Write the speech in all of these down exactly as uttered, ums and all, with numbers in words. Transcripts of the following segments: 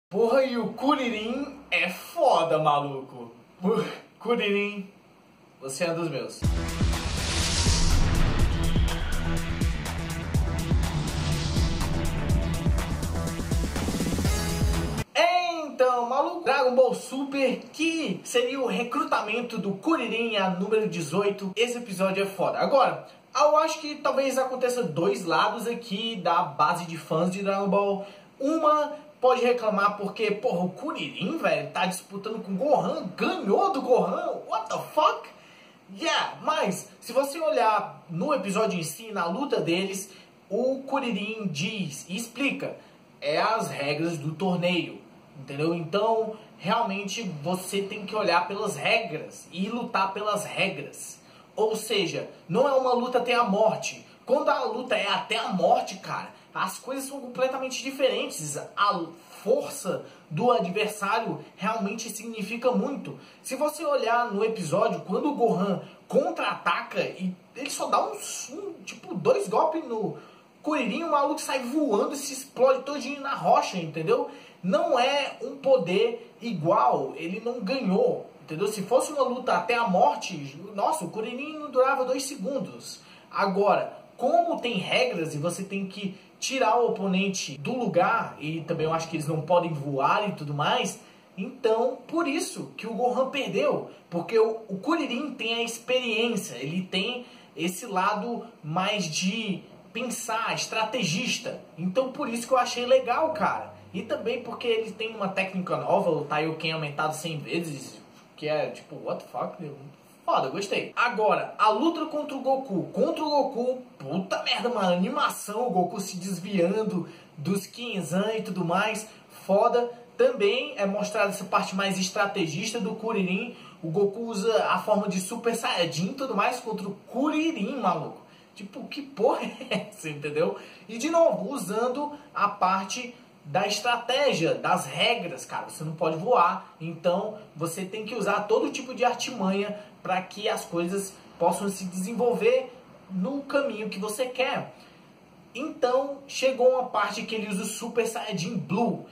Porra, e o Kuririn é foda, maluco. Uh, Kuririn, você é um dos meus. Então, maluco, Dragon Ball Super, que seria o recrutamento do Kuririn a número dezoito. Esse episódio é foda. Agora, eu acho que talvez aconteça dois lados aqui da base de fãs de Dragon Ball. Uma pode reclamar porque, porra, o Kuririn, velho, tá disputando com o Gohan, ganhou do Gohan, what the fuck? Yeah, mas se você olhar no episódio em si, na luta deles, o Kuririn diz e explica é as regras do torneio, entendeu? Então, realmente, você tem que olhar pelas regras e lutar pelas regras. Ou seja, não é uma luta até a morte. Quando a luta é até a morte, cara, as coisas são completamente diferentes. A força do adversário realmente significa muito. Se você olhar no episódio, quando o Gohan contra-ataca e ele só dá uns, um, tipo, dois golpes no Kuririn, o maluco sai voando e se explode todinho na rocha, entendeu? Não é um poder igual, ele não ganhou, entendeu? Se fosse uma luta até a morte, nossa, o Kuririn não durava dois segundos. Agora, como tem regras e você tem que tirar o oponente do lugar, e também eu acho que eles não podem voar e tudo mais, então por isso que o Gohan perdeu, porque o, o Kuririn tem a experiência, ele tem esse lado mais de pensar, estrategista, então por isso que eu achei legal, cara. E também porque ele tem uma técnica nova, o Taioken aumentado cem vezes, que é tipo, what the fuck, foda, gostei. Agora, a luta contra o Goku. Contra o Goku, puta merda, mano. Animação, o Goku se desviando dos Kinzan e tudo mais. Foda. Também é mostrada essa parte mais estrategista do Kuririn. O Goku usa a forma de Super Saiyajin e tudo mais contra o Kuririn, maluco. Tipo, que porra é essa, entendeu? E de novo, usando a parte da estratégia, das regras, cara. Você não pode voar, então você tem que usar todo tipo de artimanha para que as coisas possam se desenvolver no caminho que você quer. Então chegou uma parte que ele usa o Super Saiyajin Blue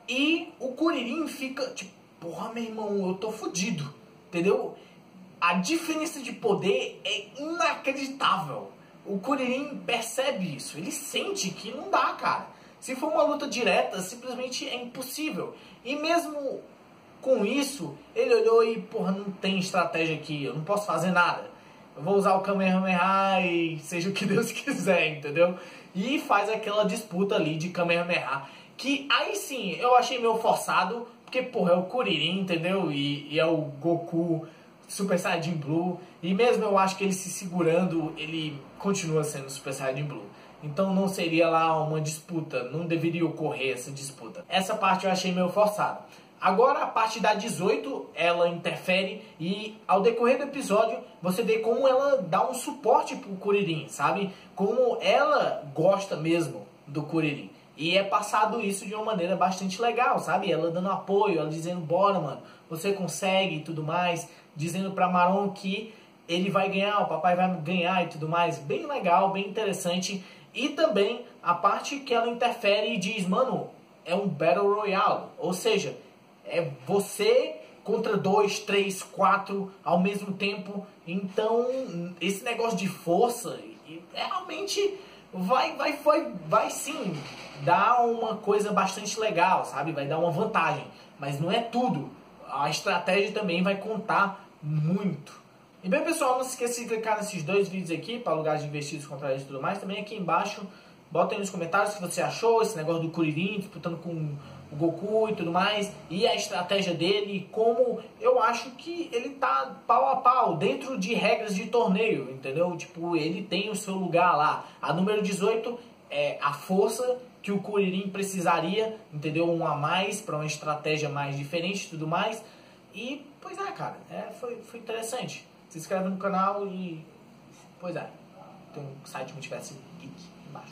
e o Kuririn fica tipo, porra, meu irmão, eu tô fudido, entendeu? A diferença de poder é inacreditável. O Kuririn percebe isso, ele sente que não dá, cara. Se for uma luta direta, simplesmente é impossível. E mesmo com isso, ele olhou e, porra, não tem estratégia aqui, eu não posso fazer nada. Eu vou usar o Kamehameha e seja o que Deus quiser, entendeu? E faz aquela disputa ali de Kamehameha, que aí sim, eu achei meio forçado, porque, porra, é o Kuririn, entendeu? E, e é o Goku Super Saiyajin Blue. E mesmo eu acho que ele se segurando, ele continua sendo Super Saiyajin Blue. Então não seria lá uma disputa, não deveria ocorrer essa disputa. Essa parte eu achei meio forçada. Agora a parte da dezoito, ela interfere e ao decorrer do episódio você vê como ela dá um suporte pro Kuririn, sabe? Como ela gosta mesmo do Kuririn. E é passado isso de uma maneira bastante legal, sabe? Ela dando apoio, ela dizendo, bora mano, você consegue e tudo mais. Dizendo pra Maron que ele vai ganhar, o papai vai ganhar e tudo mais. Bem legal, bem interessante. E também a parte que ela interfere e diz, mano, é um Battle Royale. Ou seja, é você contra dois, três, quatro ao mesmo tempo. Então, esse negócio de força realmente vai, vai, vai, vai sim dar uma coisa bastante legal, sabe? Vai dar uma vantagem. Mas não é tudo. A estratégia também vai contar muito. E bem, pessoal, não se esqueça de clicar nesses dois vídeos aqui para lugares de investidos contra eles e tudo mais. Também aqui embaixo, bota aí nos comentários o que você achou, esse negócio do Kuririn disputando com o Goku e tudo mais, e a estratégia dele, e como eu acho que ele tá pau a pau, dentro de regras de torneio, entendeu? Tipo, ele tem o seu lugar lá. A número dezoito é a força que o Kuririn precisaria, entendeu? Um a mais, para uma estratégia mais diferente e tudo mais. E, pois é, cara, é, foi, foi interessante. Se inscreve no canal e... Pois é, tem um site Multiverso Geek.